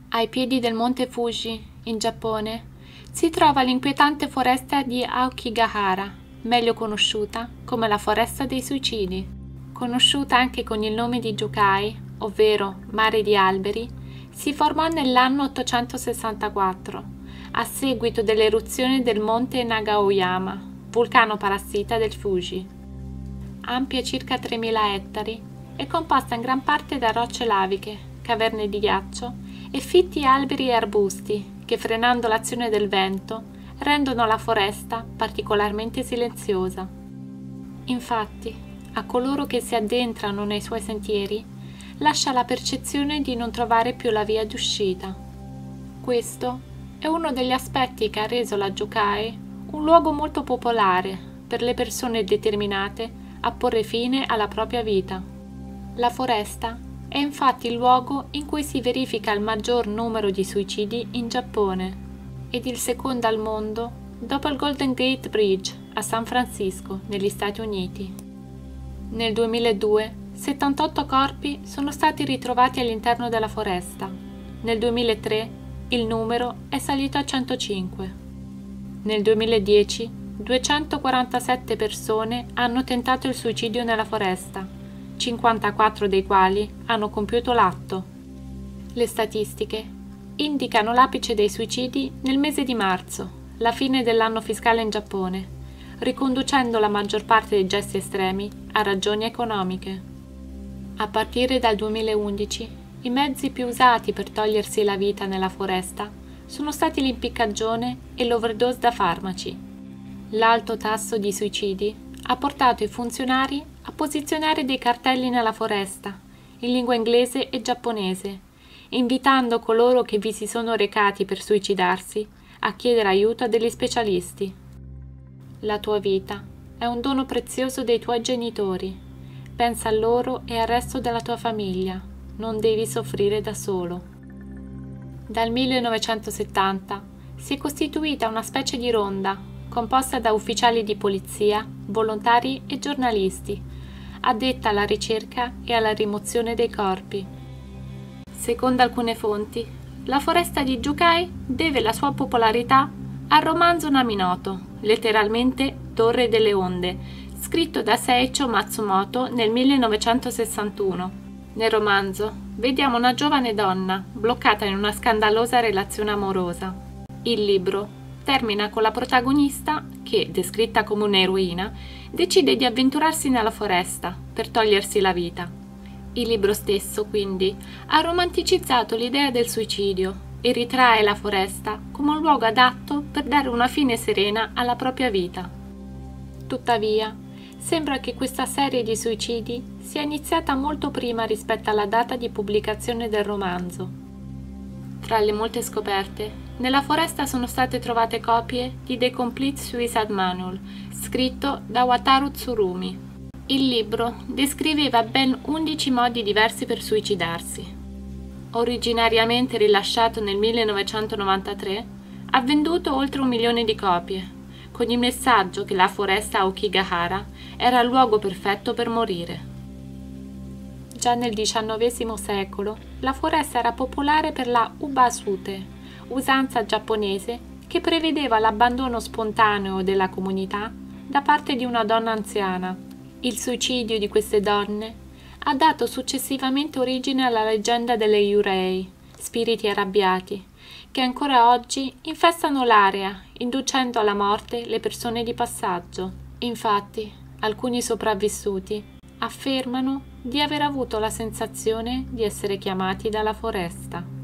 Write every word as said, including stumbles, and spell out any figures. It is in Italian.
Ai piedi del monte Fuji, in Giappone, si trova l'inquietante foresta di Aokigahara, meglio conosciuta come la foresta dei suicidi. Conosciuta anche con il nome di Jukai, ovvero mare di alberi, si formò nell'anno ottocentosessantaquattro, a seguito dell'eruzione del monte Nagaoyama, vulcano parassita del Fuji. Ampia circa tremila ettari, è composta in gran parte da rocce laviche, caverne di ghiaccio e fitti alberi e arbusti che, frenando l'azione del vento, rendono la foresta particolarmente silenziosa. Infatti, a coloro che si addentrano nei suoi sentieri, lascia la percezione di non trovare più la via d'uscita. Questo è uno degli aspetti che ha reso la Jukai un luogo molto popolare per le persone determinate a porre fine alla propria vita. La foresta è infatti il luogo in cui si verifica il maggior numero di suicidi in Giappone ed il secondo al mondo dopo il Golden Gate Bridge a San Francisco, negli Stati Uniti. Nel duemiladue, settantotto corpi sono stati ritrovati all'interno della foresta. Nel duemilatré il numero è salito a centocinque. Nel duemiladieci duecentoquarantasette persone hanno tentato il suicidio nella foresta, cinquantaquattro dei quali hanno compiuto l'atto. Le statistiche indicano l'apice dei suicidi nel mese di marzo, la fine dell'anno fiscale in Giappone, riconducendo la maggior parte dei gesti estremi a ragioni economiche. A partire dal duemilaundici, i mezzi più usati per togliersi la vita nella foresta sono stati l'impiccagione e l'overdose da farmaci. L'alto tasso di suicidi ha portato i funzionari a posizionare dei cartelli nella foresta, in lingua inglese e giapponese, invitando coloro che vi si sono recati per suicidarsi a chiedere aiuto a degli specialisti. La tua vita è un dono prezioso dei tuoi genitori. Pensa a loro e al resto della tua famiglia. Non devi soffrire da solo. Dal millenovecentosettanta si è costituita una specie di ronda composta da ufficiali di polizia, volontari e giornalisti, addetta alla ricerca e alla rimozione dei corpi. Secondo alcune fonti, la foresta di Jukai deve la sua popolarità al romanzo Naminoto, letteralmente Torre delle Onde, scritto da Seiichi Matsumoto nel millenovecentosessantuno. Nel romanzo vediamo una giovane donna bloccata in una scandalosa relazione amorosa. Il libro termina con la protagonista che, descritta come un'eroina, decide di avventurarsi nella foresta per togliersi la vita. Il libro stesso, quindi, ha romanticizzato l'idea del suicidio e ritrae la foresta come un luogo adatto per dare una fine serena alla propria vita. Tuttavia, sembra che questa serie di suicidi sia iniziata molto prima rispetto alla data di pubblicazione del romanzo. Fra le molte scoperte, nella foresta sono state trovate copie di The Complete Suicide Manual, scritto da Wataru Tsurumi. Il libro descriveva ben undici modi diversi per suicidarsi. Originariamente rilasciato nel millenovecentonovantatré, ha venduto oltre un milione di copie, con il messaggio che la foresta Aokigahara era il luogo perfetto per morire. Già nel diciannovesimo secolo, la foresta era popolare per la ubasute, usanza giapponese che prevedeva l'abbandono spontaneo della comunità da parte di una donna anziana. Il suicidio di queste donne ha dato successivamente origine alla leggenda delle Yurei, spiriti arrabbiati, che ancora oggi infestano l'area, inducendo alla morte le persone di passaggio. Infatti, alcuni sopravvissuti affermano di aver avuto la sensazione di essere chiamati dalla foresta.